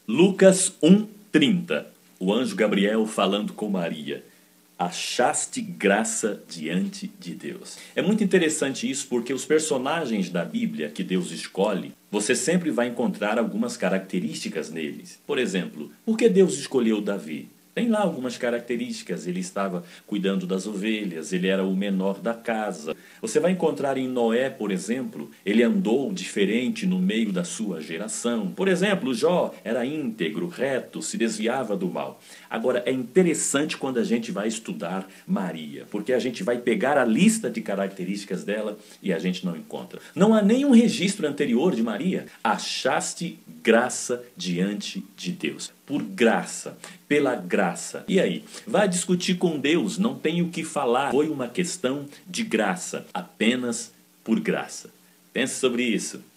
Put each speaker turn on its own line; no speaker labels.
Lucas 1:30. O anjo Gabriel falando com Maria. Achaste graça diante de Deus. É muito interessante isso porque os personagens da Bíblia que Deus escolhe, você sempre vai encontrar algumas características neles. Por exemplo, por que Deus escolheu Davi? Tem lá algumas características, ele estava cuidando das ovelhas, ele era o menor da casa. Você vai encontrar em Noé, por exemplo, ele andou diferente no meio da sua geração. Por exemplo, Jó era íntegro, reto, se desviava do mal. Agora, é interessante quando a gente vai estudar Maria, porque a gente vai pegar a lista de características dela e a gente não encontra. Não há nenhum registro anterior de Maria. Achaste graça diante de Deus. Por graça, pela graça. E aí? Vai discutir com Deus, não tem o que falar. Foi uma questão de graça, apenas por graça. Pense sobre isso.